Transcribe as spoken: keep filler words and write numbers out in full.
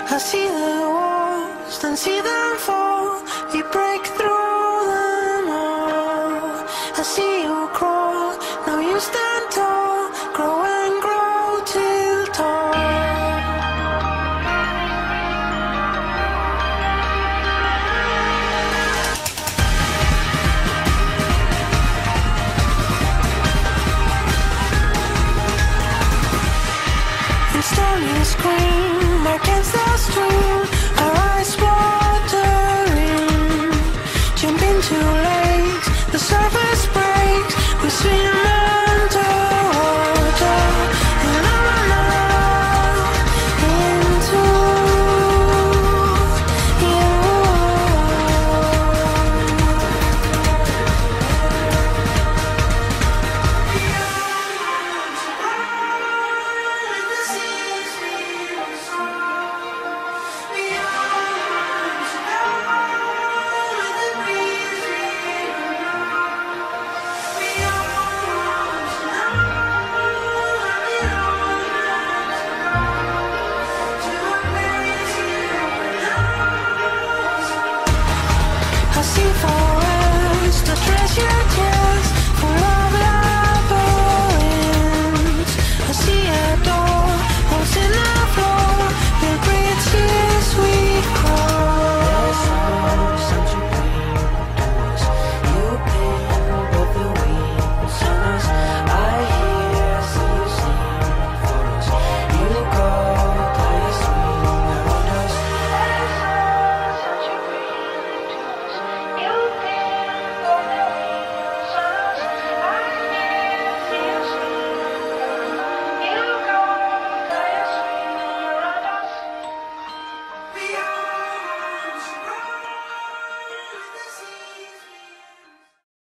I see the walls, then see them fall. We break through them all. I see you crawl, now you stand tall. Grow and grow till tall. And stories scream against the stream.